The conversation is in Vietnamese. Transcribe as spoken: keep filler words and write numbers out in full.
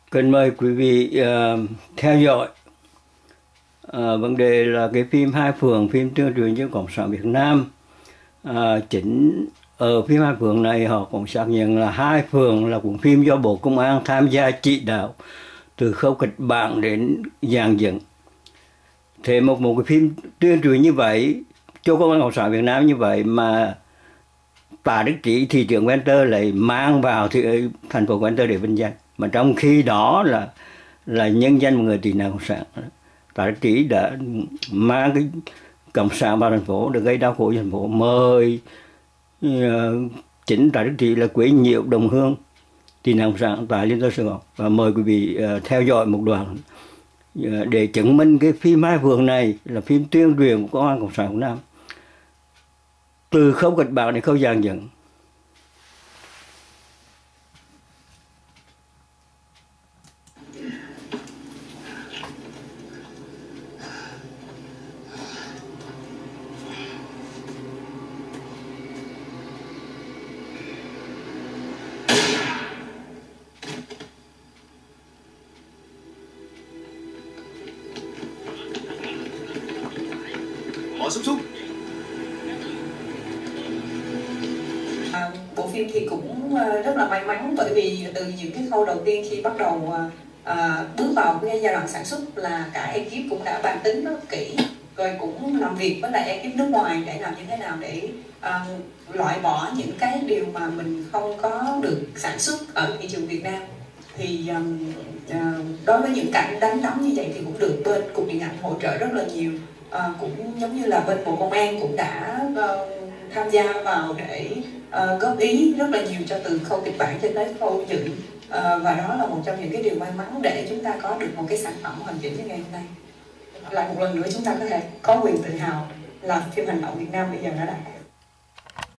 Cần mời quý vị uh, theo dõi uh, vấn đề là cái phim Hai Phường, phim tuyên truyền cho Cộng sản Việt Nam. Uh, chính ở phim Hai Phường này họ cũng xác nhận là Hai Phường là cuốn phim do Bộ Công an tham gia chỉ đạo từ khâu kịch bản đến dàn dựng. Thế một một cái phim tuyên truyền như vậy cho Công an Cộng sản Việt Nam như vậy mà Tạ Đức Trí, thị trưởng Cần Thơ lại mang vào thì thành phố Cần Thơ để vinh danh, mà trong khi đó là là nhân dân một người tị nạn cộng sản. Tạ Đức Trí đã mang cái cộng sản vào thành phố để gây đau khổ cho thành phố. Mời uh, chính Tạ Đức Trí là quấy nhiễu đồng hương tị nạn cộng sản tại Liên Xô Sài Gòn, và mời quý vị uh, theo dõi một đoạn uh, để chứng minh cái phim Hai Phường này là phim tuyên truyền của Công an Cộng sản Việt Nam từ khâu kịch bản đến khâu dàn dựng. Họ xúc xúc. À, bộ phim thì cũng rất là may mắn, bởi vì từ những cái khâu đầu tiên khi bắt đầu à, bước vào cái giai đoạn sản xuất là cả ekip cũng đã bàn tính rất kỹ, rồi cũng làm việc với lại ekip nước ngoài để làm như thế nào để à, loại bỏ những cái điều mà mình không có được sản xuất ở thị trường Việt Nam. Thì um, uh, đối với những cảnh đánh đấm như vậy thì cũng được bên Cục Điện ảnh hỗ trợ rất là nhiều. À, cũng giống như là bên Bộ Công an cũng đã uh, tham gia vào để uh, góp ý rất là nhiều cho từ khâu kịch bản cho tới khâu dựng, uh, và đó là một trong những cái điều may mắn để chúng ta có được một cái sản phẩm hoàn chỉnh như ngày hôm nay. Lại một lần nữa chúng ta có thể có quyền tự hào là phim hành động Việt Nam bây giờ đã đạt